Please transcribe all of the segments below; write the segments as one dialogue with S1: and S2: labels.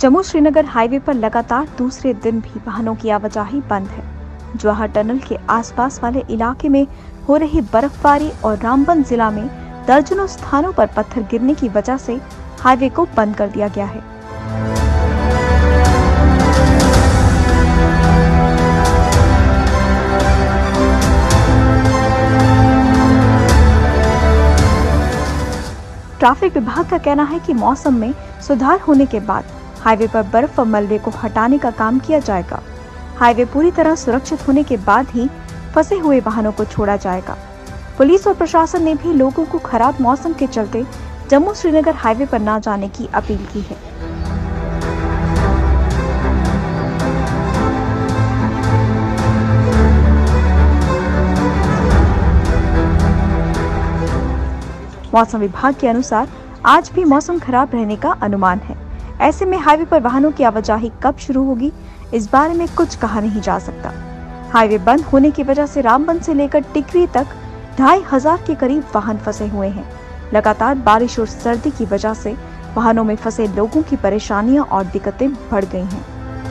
S1: Jammu Srinagar highway पर लगातार दूसरे दिन भी वाहनों की आवाजाही बंद है। जवाहर टनल के आसपास वाले इलाके में हो रही बर्फबारी और रामबन जिला में दर्जनों स्थानों पर पत्थर गिरने की वजह से हाईवे को बंद कर दिया गया है। ट्रैफिक विभाग का कहना है कि मौसम में सुधार होने के बाद हाईवे पर बर्फ और मलबे को हटाने का काम किया जाएगा। हाईवे पूरी तरह सुरक्षित होने के बाद ही फंसे हुए वाहनों को छोड़ा जाएगा। पुलिस और प्रशासन ने भी लोगों को खराब मौसम के चलते जम्मू श्रीनगर हाईवे पर न जाने की अपील की है। मौसम विभाग के अनुसार आज भी मौसम खराब रहने का अनुमान है। ऐसे में हाईवे पर वाहनों की आवाजाही कब शुरू होगी, इस बारे में कुछ कहा नहीं जा सकता। हाईवे बंद होने की वजह से रामबन से लेकर टिकरी तक 2500 के करीब वाहन फंसे हुए हैं। लगातार बारिश और सर्दी की वजह से वाहनों में फंसे लोगों की परेशानियां और दिक्कतें बढ़ गई हैं।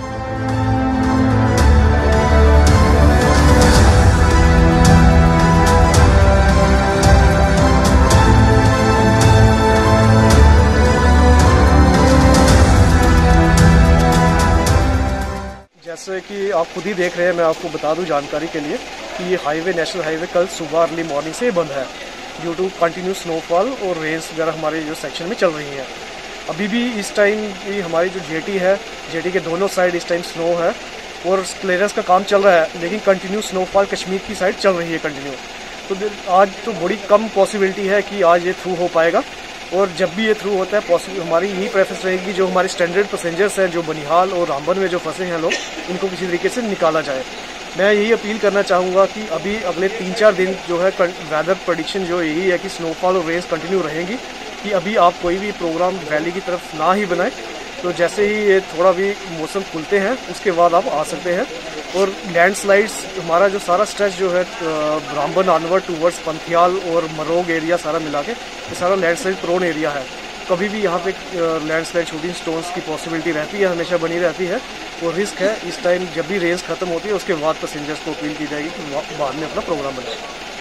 S2: जैसे कि आप खुद ही देख रहे हैं, मैं आपको बता दूं जानकारी के लिए कि ये हाईवे नेशनल हाईवे कल सुबह अर्ली मॉर्निंग से बंद है ड्यू टू कंटिन्यू स्नोफॉल और रेन्स वगैरह हमारे जो सेक्शन में चल रही हैं। अभी भी इस टाइम भी हमारी जो जेटी है, जेटी के दोनों साइड इस टाइम स्नो है और क्लियरेंस का काम चल रहा है, लेकिन कंटिन्यू स्नोफॉल कश्मीर की साइड चल रही है कंटिन्यू। तो आज तो बड़ी कम पॉसिबिलिटी है कि आज ये थ्रू हो पाएगा, और जब भी ये थ्रू होता है हमारी यही प्रेफरेंस रहेगी जो हमारे स्टैंडर्ड पैसेंजर्स हैं जो बनिहाल और रामबन में जो फंसे हैं लोग, इनको किसी तरीके से निकाला जाए। मैं यही अपील करना चाहूँगा कि अभी अगले 3-4 दिन जो है वेदर प्रेडिक्शन जो यही है कि स्नोफॉल और रेन्स कंटिन्यू रहेंगी, कि अभी आप कोई भी प्रोग्राम वैली की तरफ ना ही बनाएं। तो जैसे ही ये थोड़ा भी मौसम खुलते हैं उसके बाद आप आ सकते हैं। और लैंडस्लाइड्स हमारा जो सारा स्ट्रेच जो है रामबन ऑनवर्ड टूवर्ड्स पंथियाल और मरोग एरिया सारा मिला के ये सारा लैंडस्लाइड प्रोन एरिया है। कभी भी यहाँ पे लैंडस्लाइड शूटिंग स्टोन्स की पॉसिबिलिटी रहती है, हमेशा बनी रहती है, और रिस्क है। इस टाइम जब भी रेंज खत्म होती है उसके बाद पैसेंजर्स को अपील की जाएगी कि बाद में अपना प्रोग्राम बनाए।